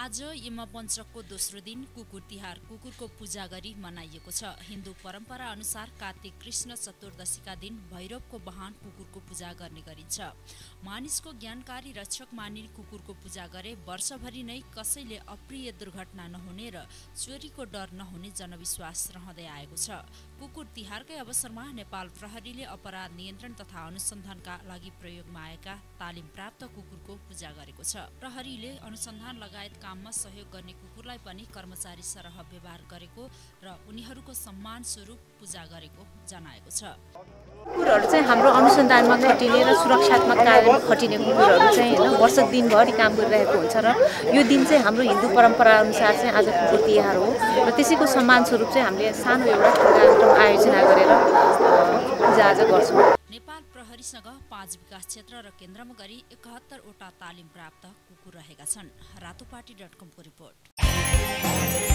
आज यमपञ्चकको दोस्रो दिन कुकुर तिहार कुकुरको पूजा गरी मनाइएको छ। हिन्दू परम्परा अनुसार कार्तिक कृष्ण चतुर्दशीका दिन भैरवको वाहन कुकुरको पूजा गर्ने गरिन्छ। मानिसको ज्ञानकारी रक्षक मानिने कुकुरको पूजा गरे वर्षभरि नै कसैले अप्रिय दुर्घटना नहुने र चोरीको डर नहुने जनविश्वास रहँदै आएको छ। कुकुर तिहारकै अवसरमा नेपाल प्रहरीले अपराध नियन्त्रण तथा अनुसन्धानका लागि प्रयोगमा आएका तालिम प्राप्त कुकुरको पूजा गरेको छ। प्रहरीले अनुसन्धान लगायत काममा सहयोग गर्ने कुकुरलाई पनि कर्मचारी सरह व्यवहार गरेको र उनीहरूको सम्मान स्वरूप पूजा गरेको जनाएको छ। कुकुरहरू चाहिँ हाम्रो अनुसन्धानमा खटिने र सुरक्षात्मक कार्यमा खटिने कुकुरहरू चाहिँ वर्ष दिनभरि काम गरिरहेको हुन्छ र यो दिन चाहिँ हाम्रो हिन्दू परम्परा अनुसार चाहिँ आज कुकुर तिहार हो र त्यसैको सम्मान स्वरूप चाहिँ हामीले सानो एउटा कार्यक्रम आयोजना गरेर पूजा आज गर्छौँ। नेपाल प्रहरीसँग 5 विकास क्षेत्र र केन्द्रमा गरी 71 वटा तालिम प्राप्त कुकुर रहेका छन्। रातोपाटी.com को रिपोर्ट।